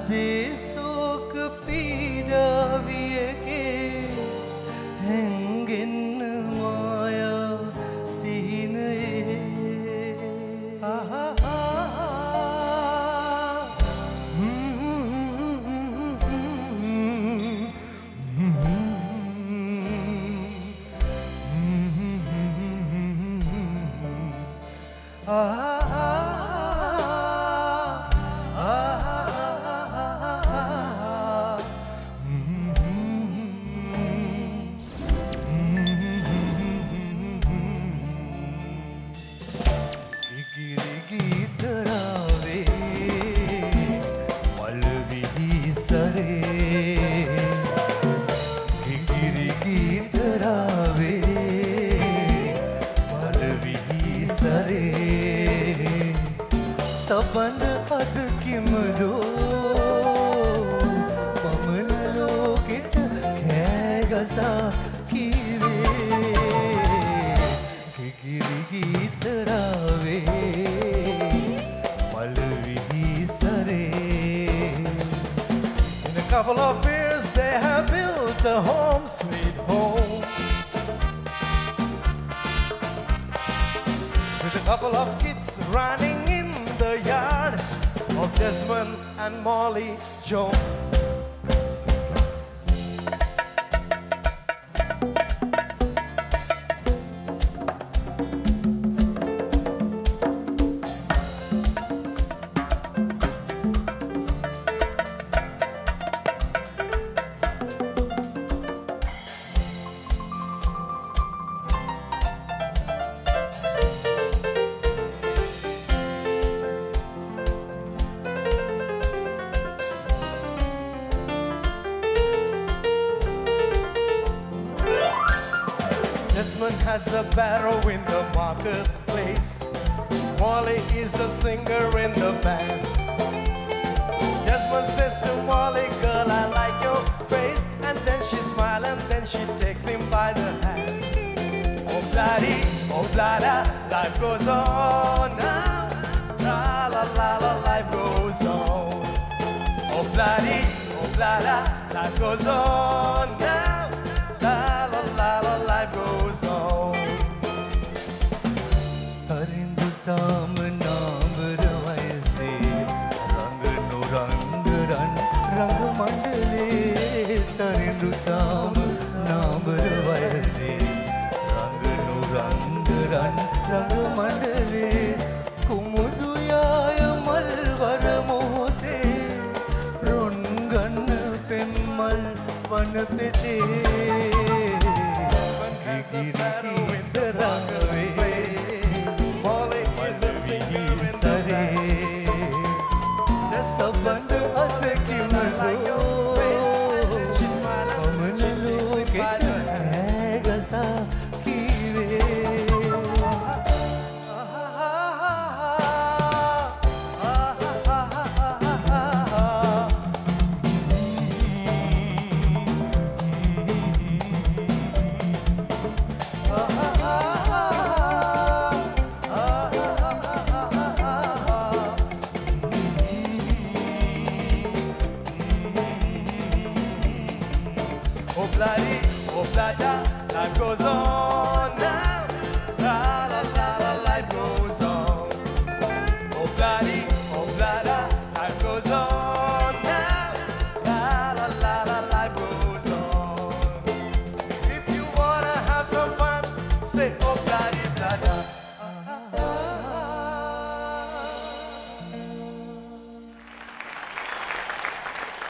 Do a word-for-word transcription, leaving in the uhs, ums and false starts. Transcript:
අදේශෝක පීඩාවියගේ හැංගෙන්න මායා සිහිනයේ ආහා සබඳ අද කිමදෝ මමන ලෝකෙට කෑගසා කීවේ කිකිරි ගීතරාවේ මල්විහි සරේ. In a couple of years they have built a home sweet home with a couple of kids running in the yard of Desmond and Molly Jones. Desmond has a barrow in the marketplace. Molly is a singer in the band. Desmond says to Molly, girl, I like your face. And then she smiles and then she takes him by the hand. Oh, bloody, oh, blada, life goes on now. La la la la, life goes on. Oh, bloody, oh, blada, life goes on now. La la la la, life goes on. Tarindu tam naamar vayase ranganu rangaran rang mandale. Tarindu tam naamar vayase ranganu rangaran rang mandale. Kumudu yaya malvar mohote ronganna pemmal vanapete. Has a battle in the marketplace. Molly is a singer in the band. Just a wonder of the human like your face. And then she smiles and she takes him by the hand. Oh, bloody, oh, blada, life goes on.